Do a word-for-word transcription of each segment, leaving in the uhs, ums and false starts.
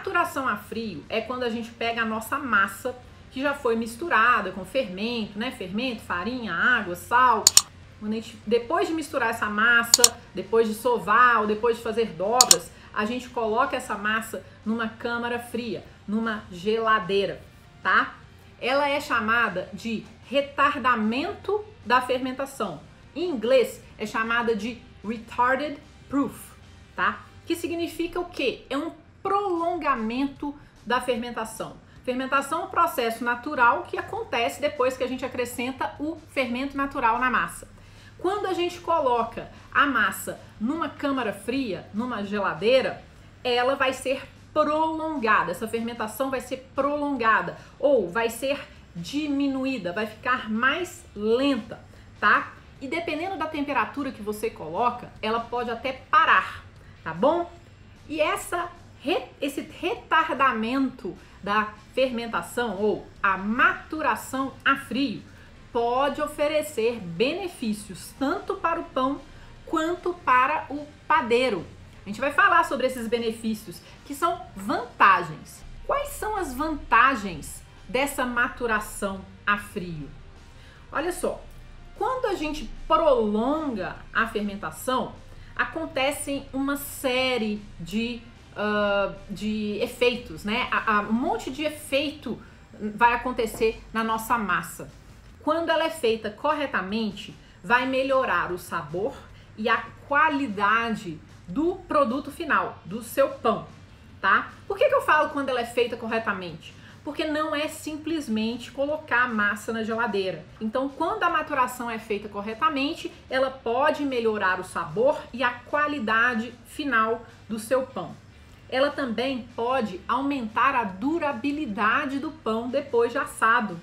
Maturação a frio é quando a gente pega a nossa massa que já foi misturada com fermento, né? Fermento, farinha, água, sal. Quando a gente, depois de misturar essa massa, depois de sovar ou depois de fazer dobras, a gente coloca essa massa numa câmara fria, numa geladeira, tá? Ela é chamada de retardamento da fermentação. Em inglês é chamada de retarded proof, tá? Que significa o quê? É um prolongamento da fermentação. Fermentação é um processo natural que acontece depois que a gente acrescenta o fermento natural na massa. Quando a gente coloca a massa numa câmara fria, numa geladeira, ela vai ser prolongada, essa fermentação vai ser prolongada ou vai ser diminuída, vai ficar mais lenta, tá? E dependendo da temperatura que você coloca, ela pode até parar, tá bom? E essa, esse retardamento da fermentação ou a maturação a frio pode oferecer benefícios tanto para o pão quanto para o padeiro. A gente vai falar sobre esses benefícios, que são vantagens. Quais são as vantagens dessa maturação a frio? Olha só, quando a gente prolonga a fermentação, acontecem uma série de, uh, de efeitos, né? A, a, um monte de efeito vai acontecer na nossa massa. Quando ela é feita corretamente, vai melhorar o sabor e a qualidade do produto final, do seu pão, tá? Por que que eu falo quando ela é feita corretamente? Porque não é simplesmente colocar a massa na geladeira. Então, quando a maturação é feita corretamente, ela pode melhorar o sabor e a qualidade final do seu pão. Ela também pode aumentar a durabilidade do pão depois de assado.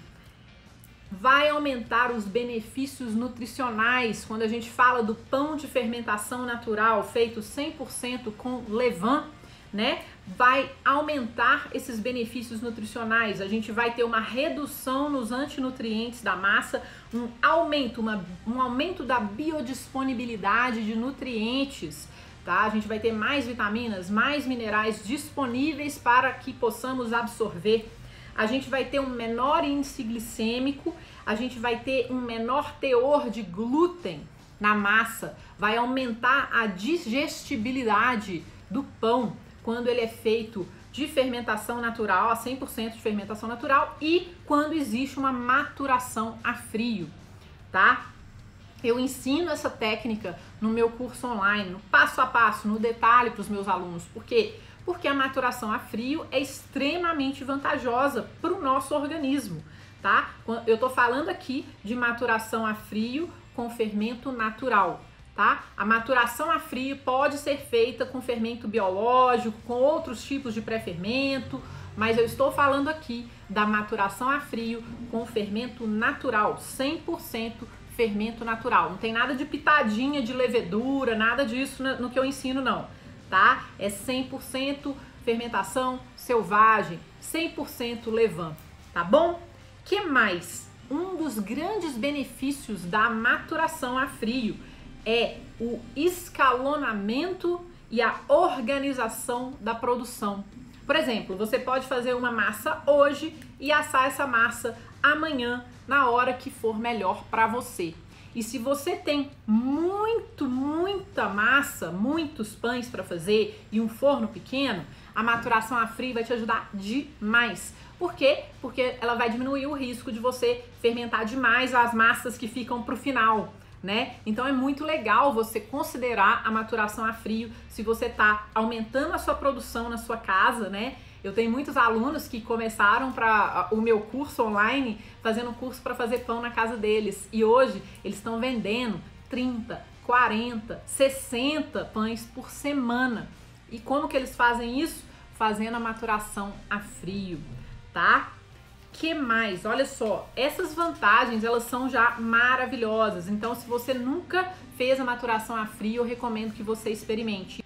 Vai aumentar os benefícios nutricionais quando a gente fala do pão de fermentação natural feito cem por cento com levain, né? Vai aumentar esses benefícios nutricionais. A gente vai ter uma redução nos antinutrientes da massa, um aumento, uma, um aumento da biodisponibilidade de nutrientes, tá? A gente vai ter mais vitaminas, mais minerais disponíveis para que possamos absorver. A gente vai ter um menor índice glicêmico, a gente vai ter um menor teor de glúten na massa, vai aumentar a digestibilidade do pão quando ele é feito de fermentação natural, a cem por cento de fermentação natural, e quando existe uma maturação a frio, tá? Eu ensino essa técnica no meu curso online, no passo a passo, no detalhe para os meus alunos. Por quê? Porque a maturação a frio é extremamente vantajosa para o nosso organismo, tá? Eu tô falando aqui de maturação a frio com fermento natural, tá? A maturação a frio pode ser feita com fermento biológico, com outros tipos de pré-fermento, mas eu estou falando aqui da maturação a frio com fermento natural, cem por cento fermento natural. Não tem nada de pitadinha de levedura, nada disso no que eu ensino, não. Tá? É cem por cento fermentação selvagem, cem por cento levain, tá bom? Que mais? Um dos grandes benefícios da maturação a frio é o escalonamento e a organização da produção. Por exemplo, você pode fazer uma massa hoje e assar essa massa amanhã, na hora que for melhor para você. E se você tem muito, muita massa, muitos pães para fazer e um forno pequeno, a maturação a frio vai te ajudar demais. Por quê? Porque ela vai diminuir o risco de você fermentar demais as massas que ficam para o final, né? Então é muito legal você considerar a maturação a frio se você está aumentando a sua produção na sua casa, né? Eu tenho muitos alunos que começaram para o meu curso online fazendo um curso para fazer pão na casa deles. E hoje eles estão vendendo trinta, quarenta, sessenta pães por semana. E como que eles fazem isso? Fazendo a maturação a frio, tá? Que mais? Olha só, essas vantagens, elas são já maravilhosas. Então, se você nunca fez a maturação a frio, eu recomendo que você experimente.